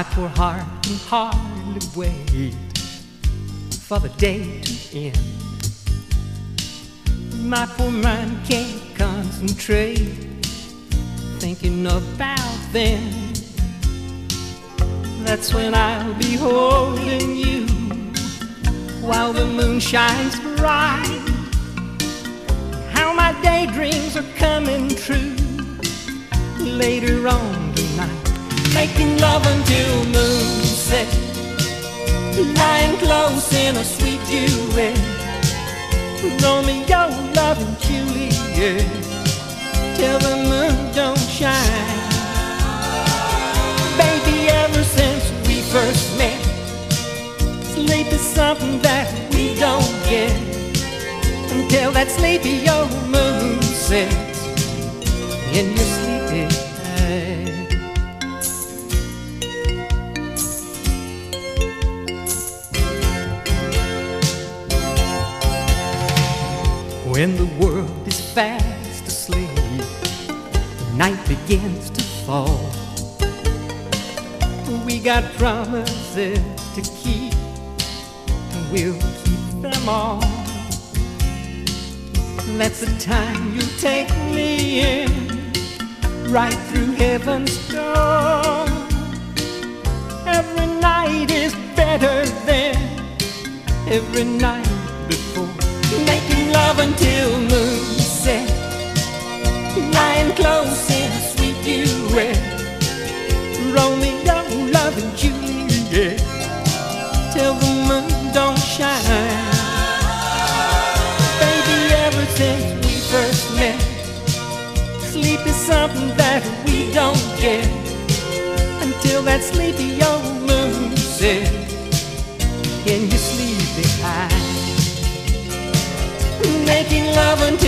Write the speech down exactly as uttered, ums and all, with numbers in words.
My poor heart can hardly wait for the day to end. My poor mind can't concentrate thinking about them. That's when I'll be holding you while the moon shines bright. How my daydreams are coming true later on tonight. Making love until moonset, lying close in a sweet duet. Romeo, love and Juliet, till the moon don't shine. Baby, ever since we first met, sleep is something that we don't get until that sleepy old moon sets in your sleepy head. When the world is fast asleep, night begins to fall. We got promises to keep, and we'll keep them all. That's the time you take me in, right through heaven's door. Every night is better than every night before. Making love until moonset, lying close in a sweet duet. Romeo, love and Juliet, till the moon don't shine. Baby, ever since we first met, sleep is something that we don't get until that sleepy old moon sets in your sleepy eyes. Making love until